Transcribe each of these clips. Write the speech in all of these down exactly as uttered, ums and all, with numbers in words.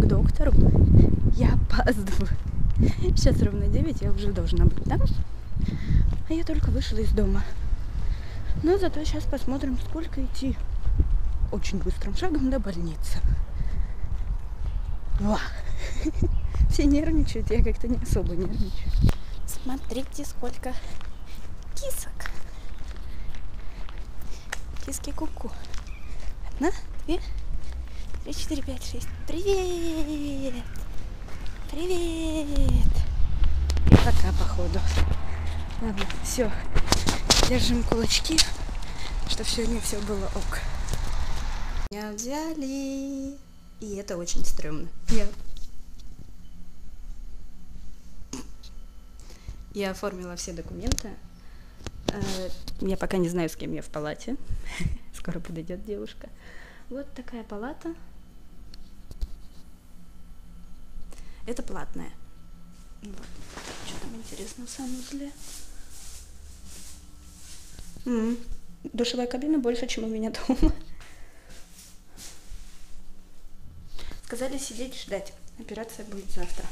доктору. Я опаздываю. Сейчас ровно девять, я уже должна быть там. А я только вышла из дома. Но зато сейчас посмотрим, сколько идти очень быстрым шагом до больницы. Ва. Все нервничают, я как-то не особо нервничаю. Смотрите, сколько кисок. Киски ку-ку. Одна, две, три, четыре, пять, шесть. Привет! Привет! И пока, походу. Ладно, все. Держим кулачки, чтобы сегодня все было ок. Меня взяли. И это очень стрёмно. Я... Я оформила все документы. Я пока не знаю, с кем я в палате. Скоро подойдет девушка. Вот такая палата. Это платная. Вот. Что там интересно в санузле? М-м. Душевая кабина больше, чем у меня дома. Сказали сидеть ждать. Операция будет завтра.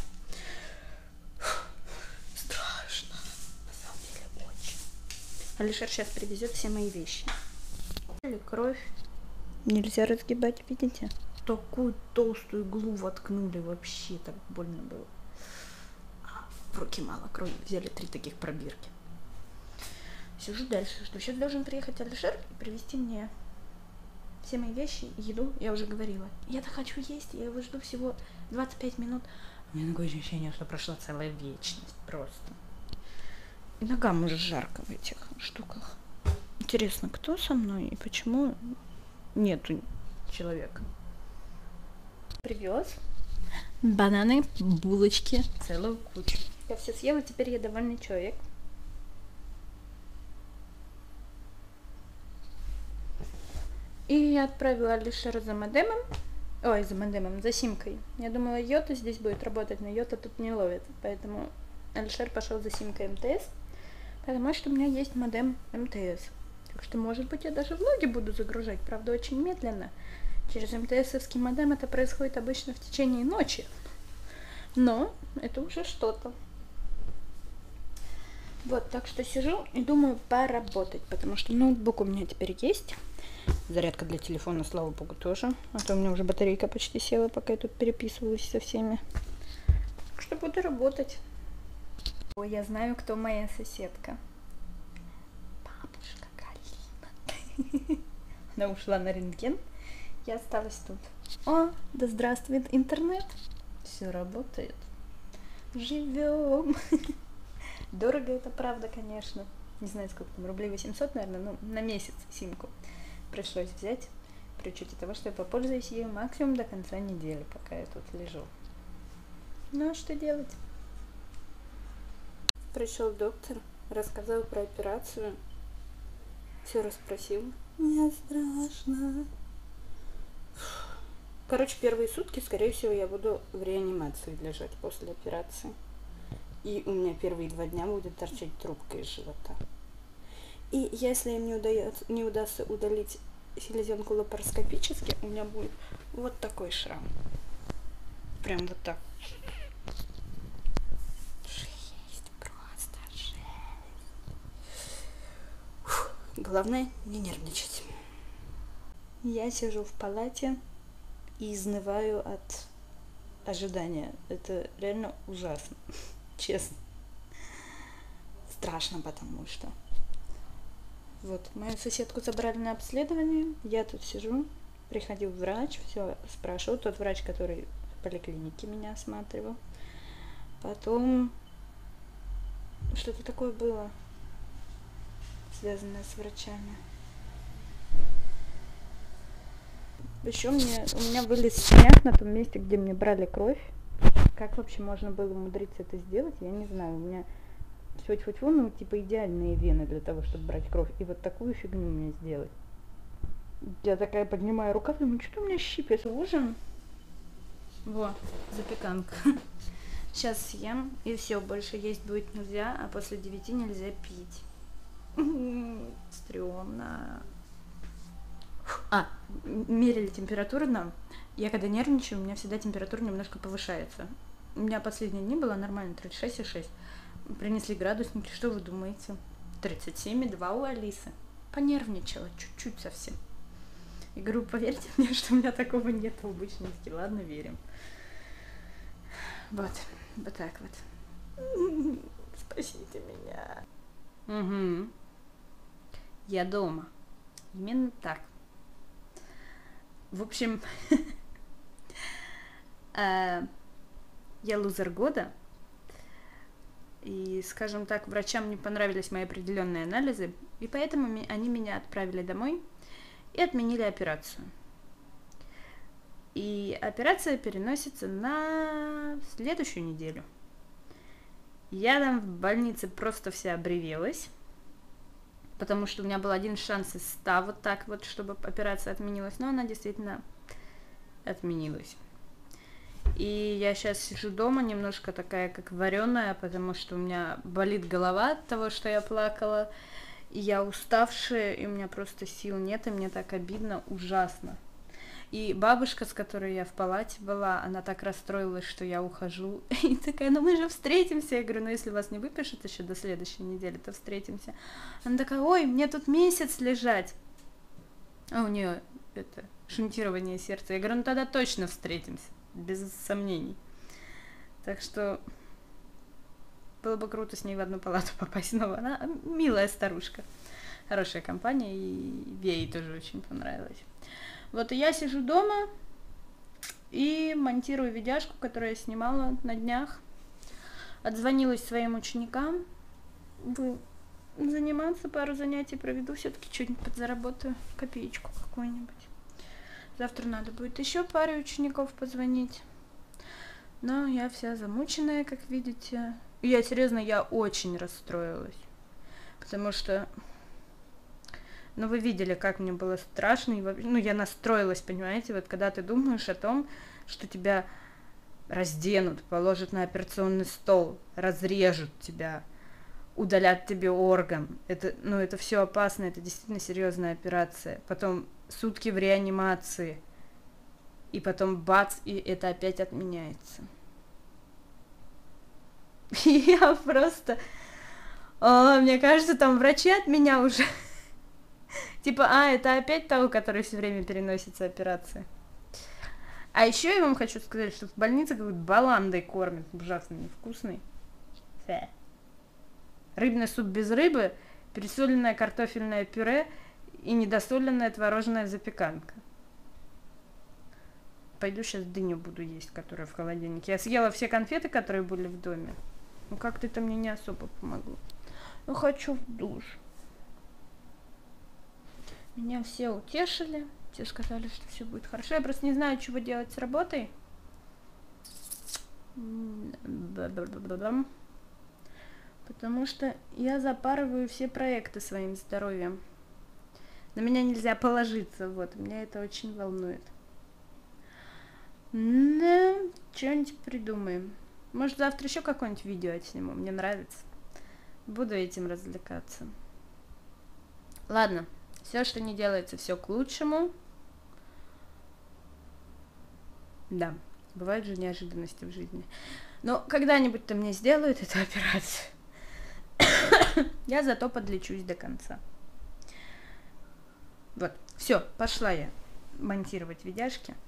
Страшно. На самом деле очень. Алишер сейчас привезет все мои вещи. Или кровь. Нельзя разгибать, видите? Такую толстую иглу воткнули, вообще так больно было. В руки мало крови, взяли три таких пробирки. Сижу дальше, что сейчас должен приехать Алишер и привезти мне все мои вещи и еду. Я уже говорила. Я-то хочу есть, я его жду всего двадцать пять минут. У меня такое ощущение, что прошла целая вечность просто. И ногам уже жарко в этих штуках. Интересно, кто со мной и почему нету человека? Привез бананы, булочки, целую кучу. Я все съела, теперь я довольный человек. И я отправила Алишера за модемом. Ой, за модемом, за симкой. Я думала, Йота здесь будет работать, но Йота тут не ловит. Поэтому Алишер пошел за симкой эм тэ эс. Потому что у меня есть модем эм тэ эс. Так что, может быть, я даже влоги буду загружать. Правда, очень медленно. Через эм тэ эсовский модем это происходит обычно в течение ночи. Но это уже что-то. Вот, так что сижу и думаю поработать. Потому что ноутбук у меня теперь есть. Зарядка для телефона, слава богу, тоже. А то у меня уже батарейка почти села, пока я тут переписываюсь со всеми. Так что буду работать. Ой, я знаю, кто моя соседка. Бабушка Галина. Она ушла на рентген. Я осталась тут. О, да здравствует интернет. Все работает. Живем. Дорого это, правда, конечно. Не знаю, сколько там, рублей восемьсот, наверное, ну, на месяц симку пришлось взять, при учете того, что я попользуюсь ею максимум до конца недели, пока я тут лежу. Ну, а что делать? Пришел доктор, рассказал про операцию, все расспросил. Мне страшно. Короче, первые сутки, скорее всего, я буду в реанимации лежать после операции. И у меня первые два дня будет торчать трубка из живота. И если им не удается, не удастся удалить селезенку лапароскопически, у меня будет вот такой шрам. Прям вот так. Жесть, просто жесть. Фух, главное не нервничать. Я сижу в палате и изнываю от ожидания. Это реально ужасно. Честно. Страшно, потому что... Вот, мою соседку забрали на обследование, я тут сижу, приходил врач, все спрашивал, тот врач, который в поликлинике меня осматривал. Потом что-то такое было, связанное с врачами. Еще мне, у меня вылез синяк на том месте, где мне брали кровь. Как вообще можно было умудриться это сделать, я не знаю. У меня тьфу-тьфу-тьфу, ну, типа идеальные вены для того, чтобы брать кровь. И вот такую фигню мне сделать. Я такая поднимаю рукав, думаю, что у меня щипет? Ужин. Во, запеканка. Сейчас съем, и все, больше есть будет нельзя, а после девяти нельзя пить. Стрёмно. Фу. А, мерили температуру нам. Я когда нервничаю, у меня всегда температура немножко повышается. У меня последние дни было нормально, тридцать шесть и шесть. Принесли градусники, что вы думаете? тридцать семь и два у Алисы. Понервничала, чуть-чуть совсем. И говорю, поверьте мне, что у меня такого нет в обычности. Ладно, верим. Вот, вот так вот. Спасите меня. Угу. Я дома. Именно так. В общем, я лузер года. И, скажем так, врачам не понравились мои определенные анализы, и поэтому они меня отправили домой и отменили операцию. И операция переносится на следующую неделю. Я там в больнице просто вся обревелась, потому что у меня был один шанс из ста вот так вот, чтобы операция отменилась, но она действительно отменилась. И я сейчас сижу дома, немножко такая, как вареная, потому что у меня болит голова от того, что я плакала, и я уставшая, и у меня просто сил нет, и мне так обидно, ужасно. И бабушка, с которой я в палате была, она так расстроилась, что я ухожу, и такая, ну мы же встретимся. Я говорю, ну если вас не выпишут еще до следующей недели, то встретимся. Она такая, ой, мне тут месяц лежать. А у нее это шунтирование сердца. Я говорю, ну тогда точно встретимся. Без сомнений. Так что было бы круто с ней в одну палату попасть снова. Она милая старушка. Хорошая компания, и ей тоже очень понравилось. Вот и я сижу дома и монтирую видяшку, которую я снимала на днях. Отзвонилась своим ученикам. Заниматься, пару занятий проведу, все-таки что-нибудь подзаработаю, копеечку какую-нибудь. Завтра надо будет еще паре учеников позвонить. Но я вся замученная, как видите. Я, серьезно, я очень расстроилась. Потому что, ну, вы видели, как мне было страшно. И, ну, я настроилась, понимаете, вот когда ты думаешь о том, что тебя разденут, положат на операционный стол, разрежут тебя, удалят тебе орган. Это, ну, это все опасно, это действительно серьезная операция. Потом сутки в реанимации, и потом бац, и это опять отменяется. И я просто... О, мне кажется, там врачи от меня уже... Типа, а, это опять того, который все время переносится операция. А еще я вам хочу сказать, что в больнице какой-то баландой кормят, ужасно невкусный. Фе. Рыбный суп без рыбы, пересоленное картофельное пюре и недосоленная творожная запеканка. Пойду сейчас дыню буду есть, которая в холодильнике. Я съела все конфеты, которые были в доме. Ну как-то это мне не особо помогло. Ну хочу в душ. Меня все утешили. Все сказали, что все будет хорошо. Я просто не знаю, чего делать с работой. Потому что я запарываю все проекты своим здоровьем. На меня нельзя положиться, вот, меня это очень волнует. Да, что-нибудь придумаем. Может, завтра еще какое-нибудь видео отсниму, мне нравится. Буду этим развлекаться. Ладно, все, что не делается, все к лучшему. Да, бывают же неожиданности в жизни. Но когда-нибудь-то мне сделают эту операцию. Я зато подлечусь до конца. Вот, все, пошла я монтировать видяшки.